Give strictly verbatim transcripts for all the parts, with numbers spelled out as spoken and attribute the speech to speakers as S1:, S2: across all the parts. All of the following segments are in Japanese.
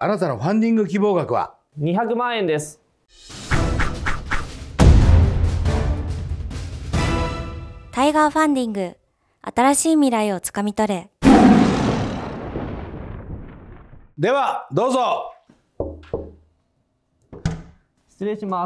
S1: あなたのファンディング希望額は
S2: にひゃくまんえんです。
S3: タイガーファンディング、新しい未来をつかみ取れ。
S1: ではどうぞ。
S2: 失礼します。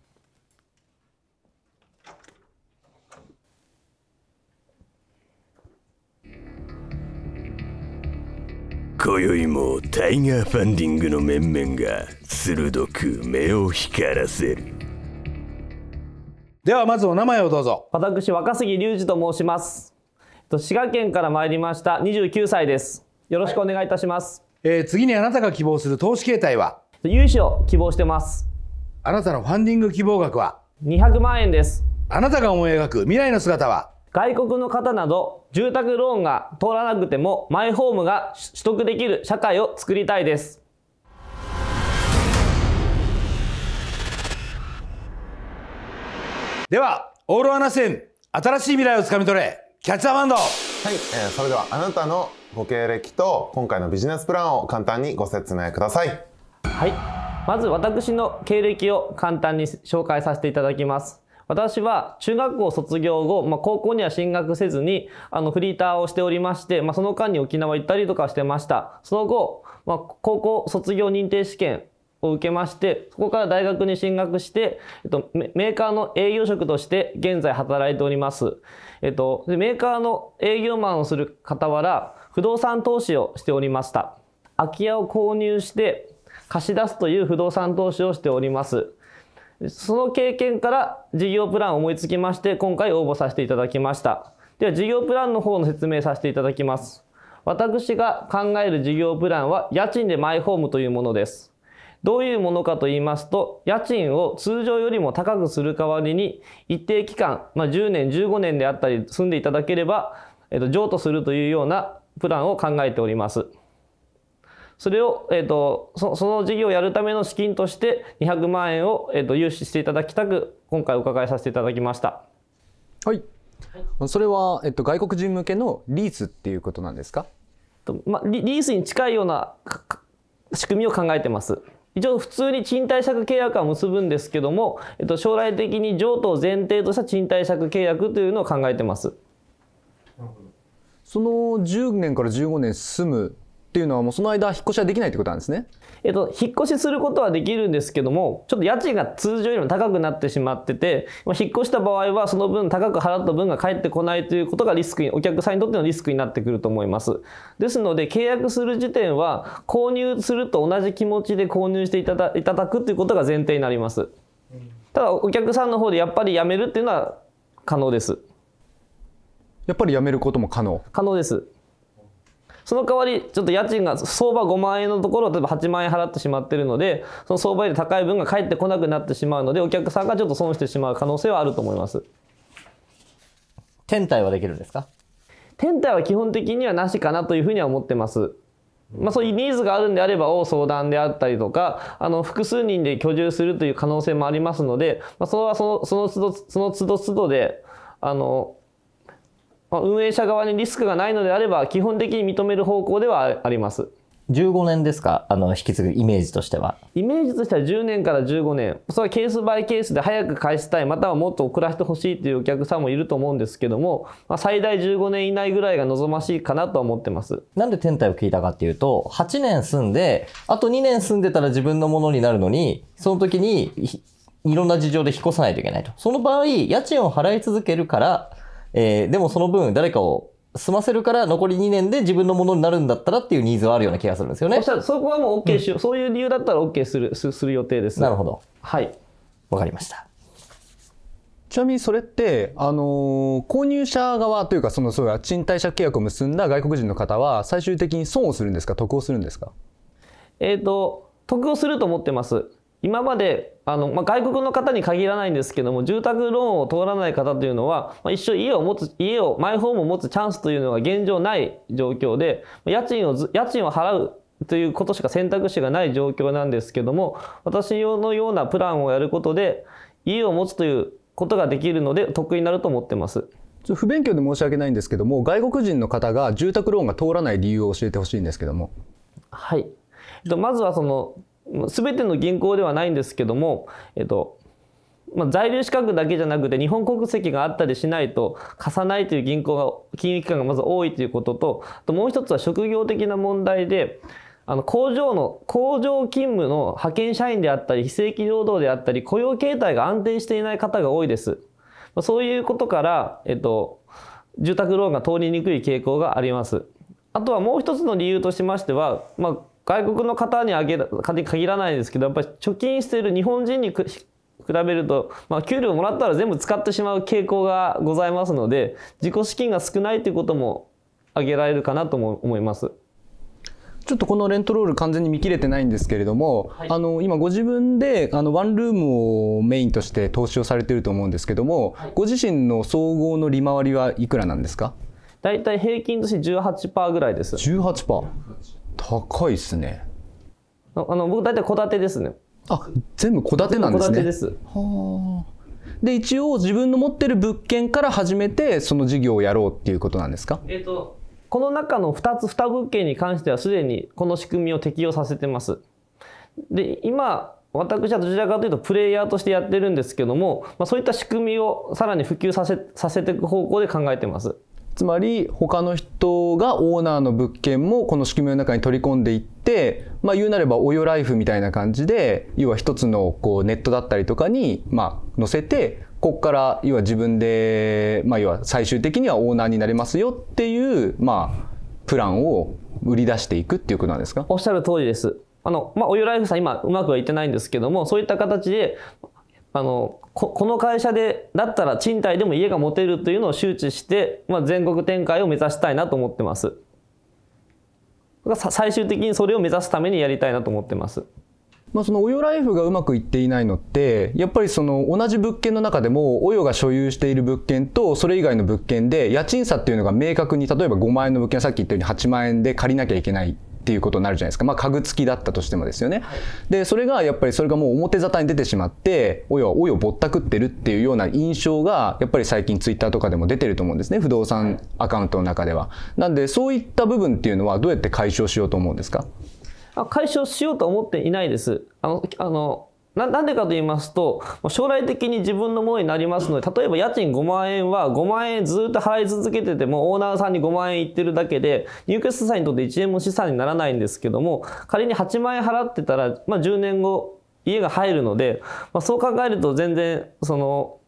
S4: 今宵もタイガーファンディングの面々が鋭く目を光らせる。
S1: ではまずお名前をどうぞ。
S2: 私、若杉隆二と申します。滋賀県から参りましたにじゅうきゅうさいです。よろしくお願いいたします。
S1: えー、次にあなたが希望する投資形態は？
S2: 融資を希望してます。
S1: あなたのファンディング希望額は？
S2: にひゃくまんえんです。
S1: あなたが思い描く未来の姿は？
S2: 外国の方など住宅ローンが通らなくてもマイホームが取得できる社会を作りたいです。
S1: ではオールアナセン、新しい未来をつかみ取れ、キャッチアマンド。はい、
S5: えー、それではあなたのご経歴と今回のビジネスプランを簡単にご説明ください。
S2: はい、まず私の経歴を簡単に紹介させていただきます。私は中学校卒業後、まあ、高校には進学せずにあのフリーターをしておりまして、まあ、その間に沖縄行ったりとかしてました。その後、まあ、高校卒業認定試験を受けまして、そこから大学に進学して、えっと、メーカーの営業職として現在働いております。えっと、でメーカーの営業マンをする傍ら、不動産投資をしておりました。空き家を購入して貸し出すという不動産投資をしております。その経験から事業プランを思いつきまして、今回応募させていただきました。では事業プランの方の説明させていただきます。私が考える事業プランは家賃でマイホームというものです。どういうものかと言いますと、家賃を通常よりも高くする代わりに一定期間、まあ、じゅうねんじゅうごねんであったり住んでいただければ、えっと、譲渡するというようなプランを考えております。それを、えーと、そ, その事業をやるための資金としてにひゃくまんえんを、えーと、融資していただきたく、今回お伺いさせていただきました。
S6: はい。それは、えっと、外国人向けのリースっていうことなんですか？
S2: とまリ、リースに近いような仕組みを考えてます。一応普通に賃貸借契約は結ぶんですけども、えっと、将来的に譲渡を前提とした賃貸借契約というのを考えてます。
S6: そのじゅうねんからじゅうごねん住むっていうのはもうその間引っ越しはできないってことなんですね。
S2: えっと、引っ越しすることはできるんですけども、ちょっと家賃が通常よりも高くなってしまってて、引っ越した場合はその分高く払った分が返ってこないということがリスクに、お客さんにとってのリスクになってくると思います。ですので契約する時点は購入すると同じ気持ちで購入していただいただくということが前提になります。ただお客さんの方でやっぱり辞めるっていうのは可能です。
S6: やっぱり辞めることも可能？
S2: 可能です。その代わりちょっと家賃が相場ごまんえんのところを例えばはちまんえん払ってしまっているので、その相場より高い分が返ってこなくなってしまうので、お客さんがちょっと損してしまう可能性はあると思います。
S7: 転貸はできるんですか？
S2: 転貸は基本的にはなしかなというふうには思ってます。まあ、そういうニーズがあるんであればを相談であったりとか、あの複数人で居住するという可能性もありますので、まあ、それはそのその都度その都度都度であの運営者側にリスクがないのであれば基本的に認める方向ではあります。
S7: じゅうごねんですか？あの引き継ぐイメージとしては。
S2: イメージとしてはじゅうねんからじゅうごねん、それはケースバイケースで早く返したい、またはもっと遅らせてほしいというお客さんもいると思うんですけども、まあ、最大じゅうごねん以内ぐらいが望ましいかなと思ってます。
S7: なんで転貸を聞いたかっていうと、はちねん住んであとにねん住んでたら自分のものになるのに、その時にいろんな事情で引っ越さないといけないと。その場合家賃を払い続けるから、えー、でもその分誰かを済ませるから残りにねんで自分のものになるんだったらっていうニーズはあるような気がするんですよね。
S2: そこはもう OK しよう、うん、そういう理由だったら OK する、す、する予定です。
S7: なるほど。
S2: はい。
S7: わかりました。
S6: ちなみにそれって、あのー、購入者側というか、そのそういう賃貸借契約を結んだ外国人の方は最終的に損をするんですか、得をするんですか？
S2: えっと、得をすると思ってます。今まであの、まあ、外国の方に限らないんですけども、住宅ローンを通らない方というのは、まあ、一生家を持つ、家をマイホームを持つチャンスというのが現状ない状況で、家賃をず家賃を払うということしか選択肢がない状況なんですけども、私のようなプランをやることで家を持つということができるので得になると思ってます。
S6: 不勉強で申し訳ないんですけども、外国人の方が住宅ローンが通らない理由を教えてほしいんですけども。
S2: はい。 えっと、まずはその全ての銀行ではないんですけども、えっとまあ、在留資格だけじゃなくて日本国籍があったりしないと貸さないという銀行が金融機関がまず多いということと、あともう一つは職業的な問題で、あの工場の工場勤務の派遣社員であったり非正規労働であったり雇用形態が安定していない方が多いです。そういうことから、えっと、住宅ローンが通りにくい傾向があります。あとはもう一つの理由としましては、まあ、外国の方にあげる限らないですけど、やっぱり貯金している日本人に比べると、まあ、給料もらったら全部使ってしまう傾向がございますので、自己資金が少ないということも挙げられるかなとも思います。
S6: ちょっとこのレントロール完全に見切れてないんですけれども、はい、あの今ご自分であのワンルームをメインとして投資をされていると思うんですけども、はい、ご自身の総合の利回りはいくらなんですか？
S2: だいたい平均として じゅうはちパーセント ぐらいです。
S6: じゅうはちパーセント 高いですね。
S2: あの僕大体戸建てですね。
S6: あ、全部戸建てなんですね。
S2: 戸建てです。
S6: はあ。で一応自分の持ってる物件から始めてその事業をやろうっていうことなんですか？
S2: えっとこの中のふたつに物件に関してはすでにこの仕組みを適用させてます。で今私はどちらかというとプレイヤーとしてやってるんですけども、まあ、そういった仕組みをさらに普及させ、させていく方向で考えてます。
S6: つまり他の人がオーナーの物件もこの仕組みの中に取り込んでいって、まあ、言うなればオヨライフみたいな感じで要は一つのこうネットだったりとかにまあ載せて、ここから要は自分で、まあ、要は最終的にはオーナーになれますよっていう、まあ、プランを売り出していくっていうことなんですか？
S2: おっしゃる通りです。あの、まあ、オヨライフさん今うまくはいってないんですけども、そういった形であの こ, この会社でだったら賃貸でも家が持てるというのを周知して、まあ、全国展開を目指したいなと思ってます。最終的にそれを目指すためにやりたいなと思ってます。
S6: まあそのオヨライフがうまくいっていないのってやっぱりその同じ物件の中でもオヨが所有している物件とそれ以外の物件で家賃差っていうのが明確に、例えばごまん円の物件はさっき言ったようにはちまん円で借りなきゃいけないっていうことになるじゃないですか。まあ家具付きだったとしてもですよね。でそれがやっぱりそれがもう表沙汰に出てしまってオヨはオヨぼったくってるっていうような印象がやっぱり最近ツイッターとかでも出てると思うんですね、不動産アカウントの中では。なんでそういった部分っていうのはどうやって解消しようと思うんですか？
S2: 解消しようとは思っていないです。あのあの な, なんでかと言いますと、将来的に自分のものになりますので、例えば家賃ごまん円はごまん円ずっと払い続けててもオーナーさんにごまん円いってるだけで入居者さんにとっていちえんも資産にならないんですけども、仮にはちまん円払ってたら、まあ、じゅうねんご家が入るので、まあ、そう考えると全然その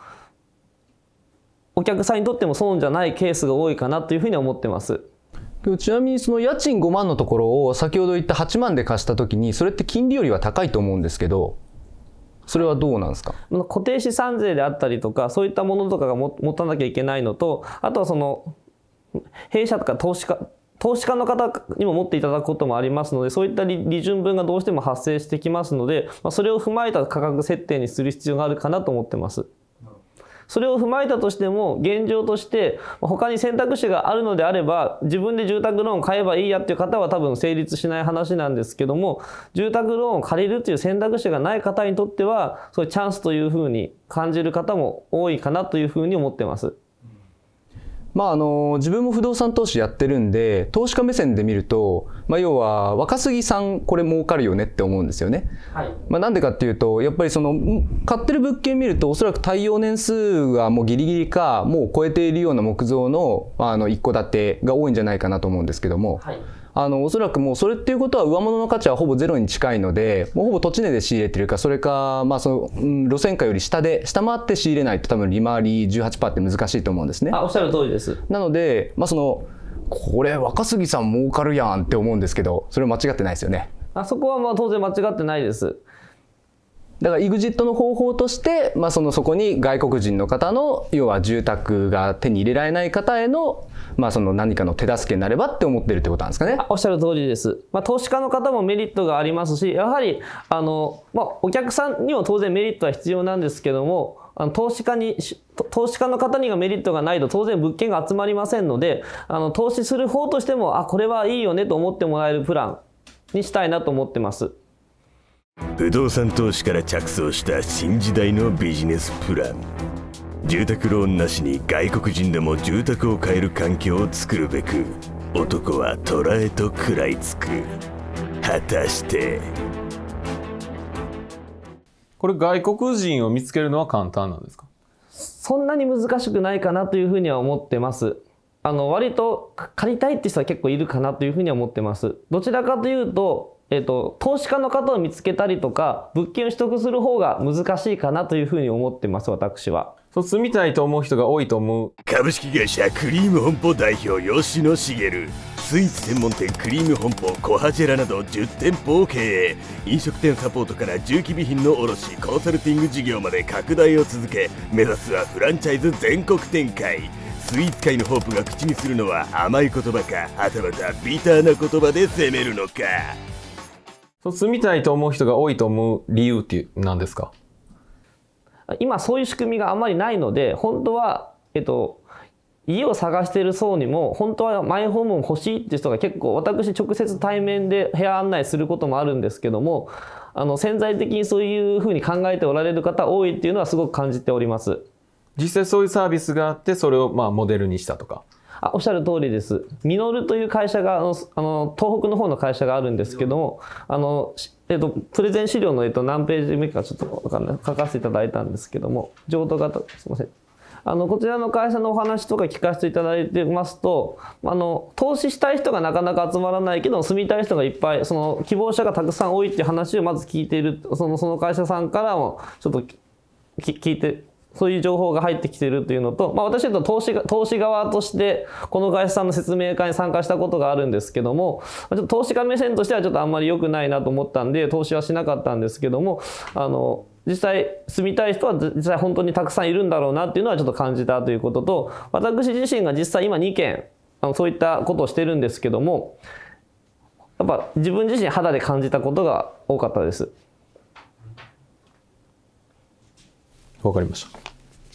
S2: お客さんにとっても損じゃないケースが多いかなというふうに思ってます。
S6: ちなみにその家賃ごまんのところを先ほど言ったはちまんで貸した時にそれって金利よりは高いと思うんですけど、それはどうなんですか？
S2: 固定資産税であったりとかそういったものとかがも持たなきゃいけないのと、あとはその弊社とか投資家投資家の方にも持っていただくこともありますので、そういった利利潤分がどうしても発生してきますので、まあ、それを踏まえた価格設定にする必要があるかなと思ってます。それを踏まえたとしても現状として他に選択肢があるのであれば自分で住宅ローンを買えばいいやっていう方は多分成立しない話なんですけども、住宅ローンを借りるという選択肢がない方にとってはそういうチャンスというふうに感じる方も多いかなというふうに思ってます。
S6: まああの自分も不動産投資やってるんで投資家目線で見ると、まあ、要は若杉さんこれ儲かるよねって思うんですよね。はい、まあなんでかっていうとやっぱりその買ってる物件見るとおそらく耐用年数がもうギリギリかもう超えているような木造のあの一戸建てが多いんじゃないかなと思うんですけども。はい、あのおそらくもうそれっていうことは上物の価値はほぼゼロに近いので、もうほぼ土地値で仕入れてるか、それかまあその、うん、路線価より下で下回って仕入れないと多分利回り じゅうはちパーセント って難しいと思うんですね。
S2: あ、おっしゃる通りです。
S6: なのでまあそのこれ若杉さん儲かるやんって思うんですけど、それは間違ってないですよね。
S2: あそこはまあ当然間違ってないです。
S6: だから イグジット の方法として、まあ、そのそこに外国人の方の要は住宅が手に入れられない方への、まあ、その何かの手助けになればって思ってるってことなんですかね。
S2: おっしゃる通りです。まあ、投資家の方もメリットがありますし、やはりあの、まあ、お客さんにも当然メリットは必要なんですけども、あの投資家に投資家の方にはメリットがないと当然物件が集まりませんので、あの投資する方としてもあこれはいいよねと思ってもらえるプランにしたいなと思ってます。
S4: 不動産投資から着想した新時代のビジネスプラン。住宅ローンなしに外国人でも住宅を買える環境を作るべく、男は虎へと食らいつく。 果たして
S8: これ外国人を見つけるのは簡単なんですか？
S2: そんなに難しくないかなというふうには思ってます。あの割と借りたいって人は結構いるかなというふうには思ってます。どちらかというと、えっと、投資家の方を見つけたりとか物件を取得する方が難しいかなというふうに思ってます、私は。
S8: そう住みたいと思う人が多いと思う。
S4: 株式会社クリーム本舗代表吉野茂、スイーツ専門店クリーム本舗コハジェラなどじゅってんぽを経営、飲食店サポートから重機備品の卸コンサルティング事業まで拡大を続け、目指すはフランチャイズ全国展開。スイーツ界のホープが口にするのは甘い言葉か、はたまたビターな言葉で攻めるのか。
S8: そう住みたいと思う人が多いと思う理由って何ですか？
S2: 今そういう仕組みがあまりないので、本当は、えっと、家を探している層にも本当はマイホーム欲しいっていう人が結構、私直接対面で部屋案内することもあるんですけども、あの潜在的にそういうふうに考えておられる方多いっていうのはすごく感じております。
S8: 実際そういうサービスがあってそれをまあモデルにしたとか。
S2: あ、おっしゃる通りです。ミノルという会社があのあの東北の方の会社があるんですけども、あの、えっと、プレゼン資料の、えっと、何ページ目かちょっと分かんない書かせていただいたんですけども、譲渡型すいません。あのこちらの会社のお話とか聞かせていただいてますと、あの投資したい人がなかなか集まらないけど住みたい人がいっぱい、その希望者がたくさん多いっていう話をまず聞いている、そのその会社さんからもちょっと聞いて、そういう情報が入ってきているというのと、まあ、私は投資が投資側としてこの会社さんの説明会に参加したことがあるんですけども、ちょっと投資家目線としてはちょっとあんまり良くないなと思ったんで投資はしなかったんですけども、あの実際住みたい人は実際本当にたくさんいるんだろうなっていうのはちょっと感じたということと、私自身が実際今にけんあのそういったことをしてるんですけども、やっぱ自分自身肌で感じたことが多かったです。
S8: わかりました。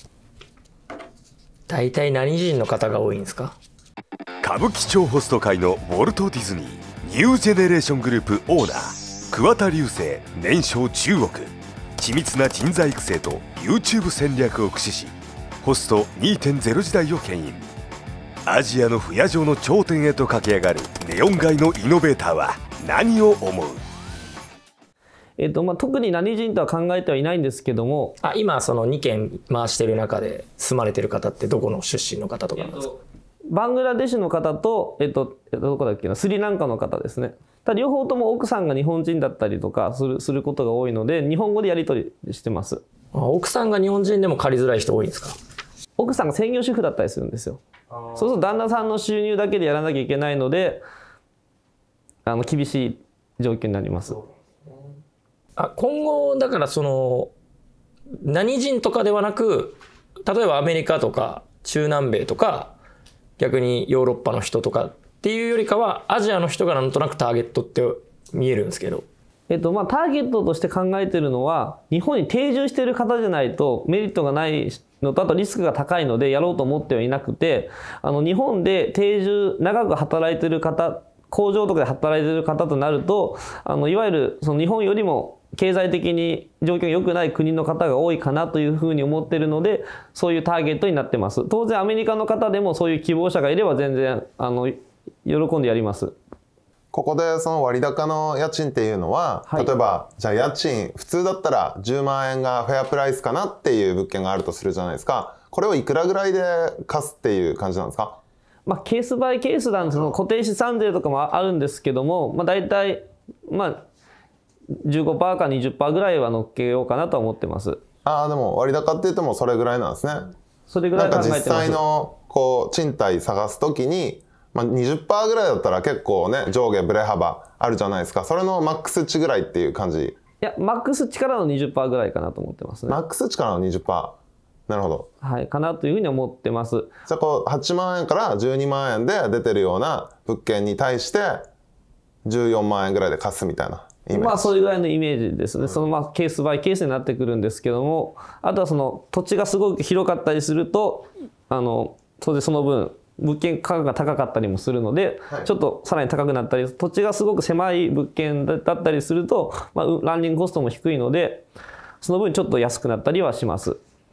S9: 大体何人の方が多いんですか？
S10: 歌舞伎町ホスト界のウォルト・ディズニーニュージェネレーショングループオーナー桑田流星、年商じゅうおく、緻密な人材育成と YouTube 戦略を駆使しホスト にてんゼロ 時代を牽引。アジアの不夜城の頂点へと駆け上がるネオン街のイノベーターは何を思う？
S2: えっとまあ、特に何人とは考えてはいないんですけども、
S9: あ今そのにけん回してる中で住まれてる方ってどこの出身の方とかなんですか？
S2: えっと、バングラデシュの方と、えっと、どこだっけな、スリランカの方ですね。ただ両方とも奥さんが日本人だったりとかするすることが多いので日本語でやり取りしてます。
S9: あ奥さんが日本人でも借りづらい人多いんですか？
S2: 奥さんが専業主婦だったりするんですよ。そうすると旦那さんの収入だけでやらなきゃいけないのであの厳しい状況になります。
S9: あ今後だからその何人とかではなく、例えばアメリカとか中南米とか逆にヨーロッパの人とかっていうよりかはアジアの人がなんとなくターゲットって見えるんですけど、
S2: えっとまあ、ターゲットとして考えてるのは日本に定住している方じゃないとメリットがないのと、あとリスクが高いのでやろうと思ってはいなくて、あの日本で定住長く働いている方、工場とかで働いている方となると、あのいわゆるその日本よりも経済的に状況が良くない国の方が多いかなというふうに思っているので、そういうターゲットになってます。当然アメリカの方でもそういう希望者がいれば全然あの喜んでやります。
S5: ここでその割高の家賃っていうのは、はい、例えばじゃあ家賃普通だったらじゅうまんえんがフェアプライスかなっていう物件があるとするじゃないですか。これをいくらぐらいで貸すっていう感じなんですか？
S2: まあ、ケースバイケースなんで、その固定資産税とかもあるんですけども、まあ、大体まあじゅうごパーセント か にじゅっパーセント ぐらいは乗っけようかなと思ってます。
S5: ああ、でも割高って言ってもそれぐらいなんですね。
S2: それぐらい考えてます。
S5: なんか実際のこう賃貸探すときに、まあ、にじゅっパーセント ぐらいだったら結構ね上下ブレ幅あるじゃないですか。それのマックス値ぐらいっていう感じ？い
S2: やマックス値からの にじゅっパーセント ぐらいかなと思ってますね。
S5: マックス値からの にじゅっパーセント。なるほど。
S2: はい、かなというふうに思ってます。
S5: じゃあこうはちまんえんからじゅうにまんえんで出てるような物件に対してじゅうよんまんえんぐらいで貸すみたいなイメージ。
S2: まあそれぐらいのイメージですね。うん、そのまあケースバイケースになってくるんですけども、あとはその土地がすごく広かったりすると、あの当然その分物件価格が高かったりもするので、はい、ちょっとさらに高くなったり、土地がすごく狭い物件だったりすると、まあ、ランニングコストも低いのでその分ちょっと安くなったりはします。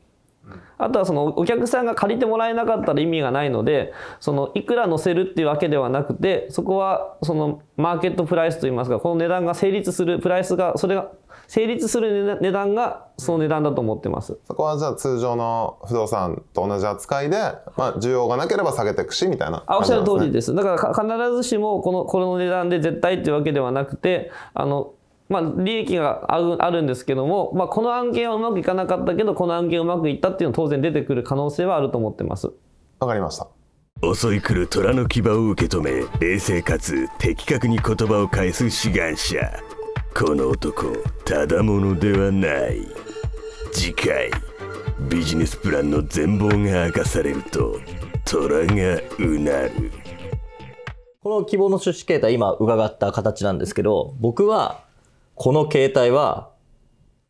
S2: あとはそのお客さんが借りてもらえなかったら意味がないので、そのいくら載せるっていうわけではなくて、そこはそのマーケットプライスといいますか、この値段が成立するプライスが、それが成立する値段がその値段だと思ってます。
S5: そこはじゃあ通常の不動産と同じ扱いで、まあ、需要がなければ下げていくしみたいな
S2: あ、おっしゃる通り
S5: で
S2: です。だから必ずしもこのこの値段で絶対っていうわけではなくて、あのまあ、利益がある、あるんですけども、まあ、この案件はうまくいかなかったけどこの案件うまくいったっていうのは当然出てくる可能性はあると思ってます。
S5: わかりました。
S4: 襲い来る虎の牙を受け止め、冷静かつ的確に言葉を返す志願者。この男ただものではない。次回ビジネスプランの全貌が明かされると虎がうなる。
S7: この希望の出資形態今伺った形なんですけど、僕はこの形態は